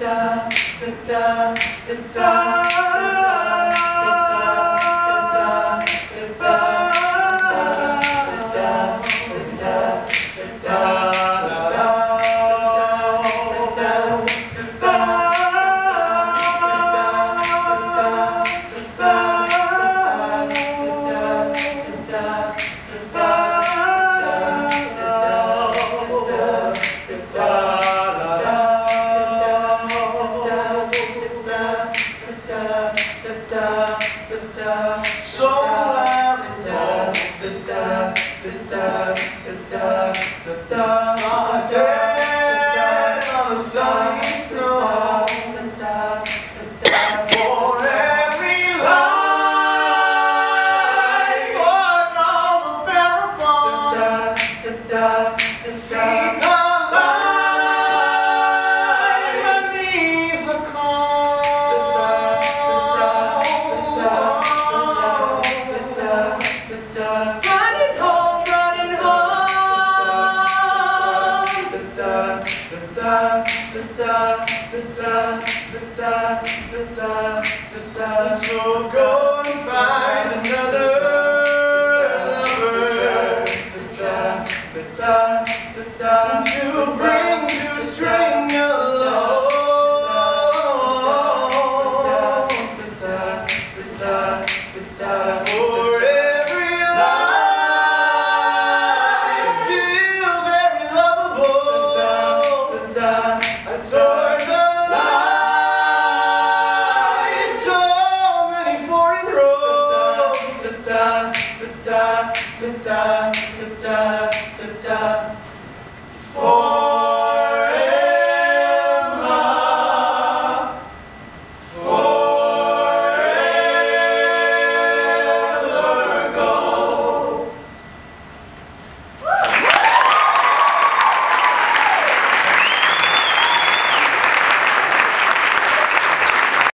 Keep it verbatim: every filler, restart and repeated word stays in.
So go and find another lover to bring to string alone. For every life still very lovable, I tore the line so many foreign roads. Da da da da da da.